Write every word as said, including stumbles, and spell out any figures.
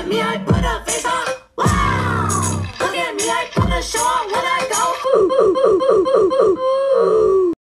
at me, I put a face on. Wow! Look at me, I put a show on when I go. Ooh, ooh, ooh, ooh, ooh, ooh.